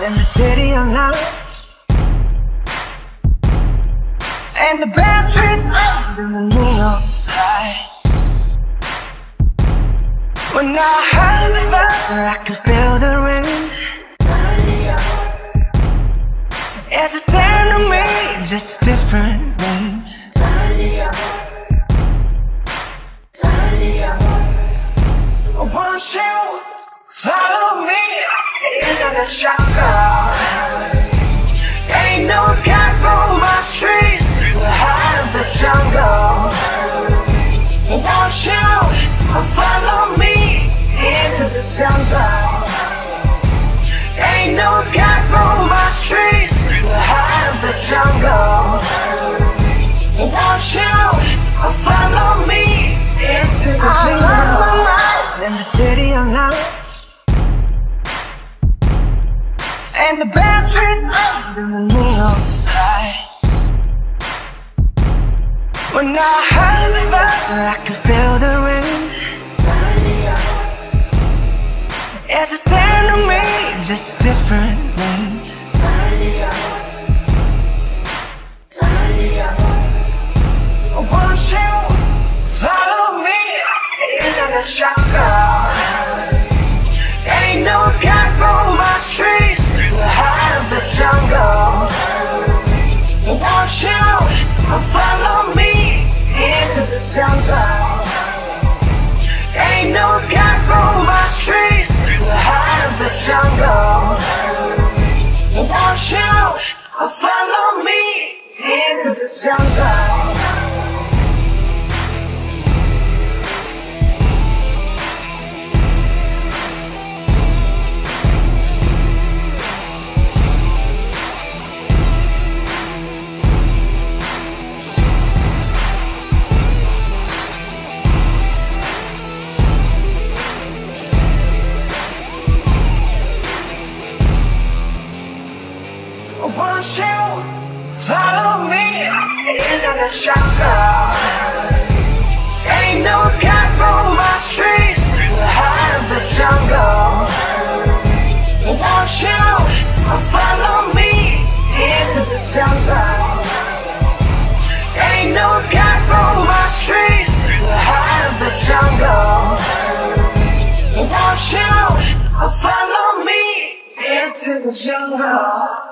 in the city of love, and the best street lights in the neon lights. When I heard the thunder, I could feel the rain. It's the same to me, just different rain. Won't you follow me into the jungle? Ain't no God for my streets, the heart of the jungle. Won't you follow me into the jungle? Ain't no God for my streets, the heart of the jungle. Won't you follow me into the jungle? I lost my mind in the city of love, and the best street lights in the neon lights. When I heard the thunder, I could feel the rain. It's the same to me, just different rain. Won't you follow me into the jungle? Ain't no God for my streets, the heart of the jungle. Won't you follow me into the jungle? Ain't no God for my streets, the heart of the jungle. Won't you follow me into the jungle? Won't you follow me into the jungle? Ain't no God for my streets, the heart of the jungle. Won't you follow me into the jungle? Ain't no God for my streets, the heart of the jungle. Won't you follow me into the jungle?